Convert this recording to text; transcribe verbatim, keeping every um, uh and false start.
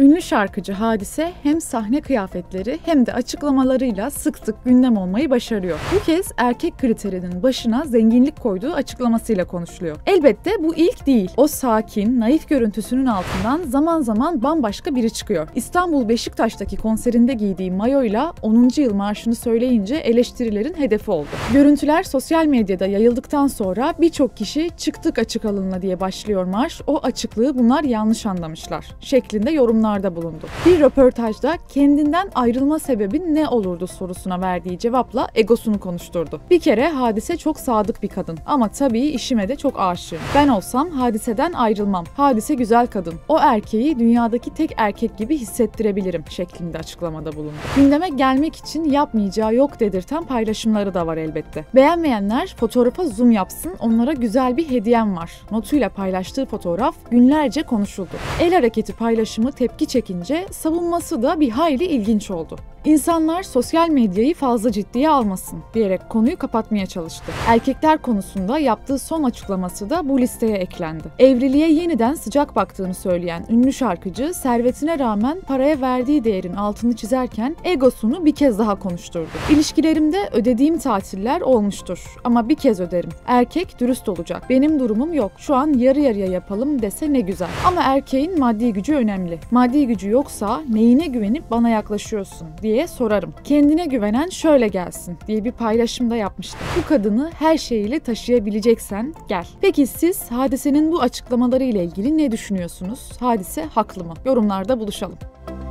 Ünlü şarkıcı Hadise hem sahne kıyafetleri hem de açıklamalarıyla sık sık gündem olmayı başarıyor. Bu kez erkek kriterinin başına zenginlik koyduğu açıklamasıyla konuşuluyor. Elbette bu ilk değil. O sakin, naif görüntüsünün altından zaman zaman bambaşka biri çıkıyor. İstanbul Beşiktaş'taki konserinde giydiği mayoyla onuncu yıl marşını söyleyince eleştirilerin hedefi oldu. Görüntüler sosyal medyada yayıldıktan sonra birçok kişi "çıktık açık alınla" diye başlıyor marş, o açıklığı bunlar yanlış anlamışlar şeklinde yorumlarda bulundu. Bir röportajda kendinden ayrılma sebebi ne olurdu sorusuna verdiği cevapla egosunu konuşturdu. Bir kere Hadise çok sadık bir kadın ama tabii işime de çok aşığım. Ben olsam Hadise'den ayrılmam. Hadise güzel kadın. O erkeği dünyadaki tek erkek gibi hissettirebilirim şeklinde açıklamada bulundu. Gündeme gelmek için yapmayacağı yok dedirten paylaşımları da var elbette. Beğenmeyenler fotoğrafa zoom yapsın, onlara güzel bir hediyem var notuyla paylaştığı fotoğraf günlerce konuşuldu. El hareketi paylaşımı tepki çekince savunması da bir hayli ilginç oldu. İnsanlar sosyal medyayı fazla ciddiye almasın diyerek konuyu kapatmaya çalıştı. Erkekler konusunda yaptığı son açıklaması da bu listeye eklendi. Evliliğe yeniden sıcak baktığını söyleyen ünlü şarkıcı, servetine rağmen paraya verdiği değerin altını çizerken egosunu bir kez daha konuşturdu. İlişkilerimde ödediğim tatiller olmuştur ama bir kez öderim. Erkek dürüst olacak. Benim durumum yok. Şu an yarı yarıya yapalım dese ne güzel. Ama erkeğin maddi gücü önemli. Maddi gücü yoksa neyine güvenip bana yaklaşıyorsun diye diye sorarım. Kendine güvenen şöyle gelsin diye bir paylaşım da yapmıştı. Bu kadını her şeyiyle taşıyabileceksen gel. Peki siz Hadise'nin bu açıklamaları ile ilgili ne düşünüyorsunuz? Hadise haklı mı? Yorumlarda buluşalım.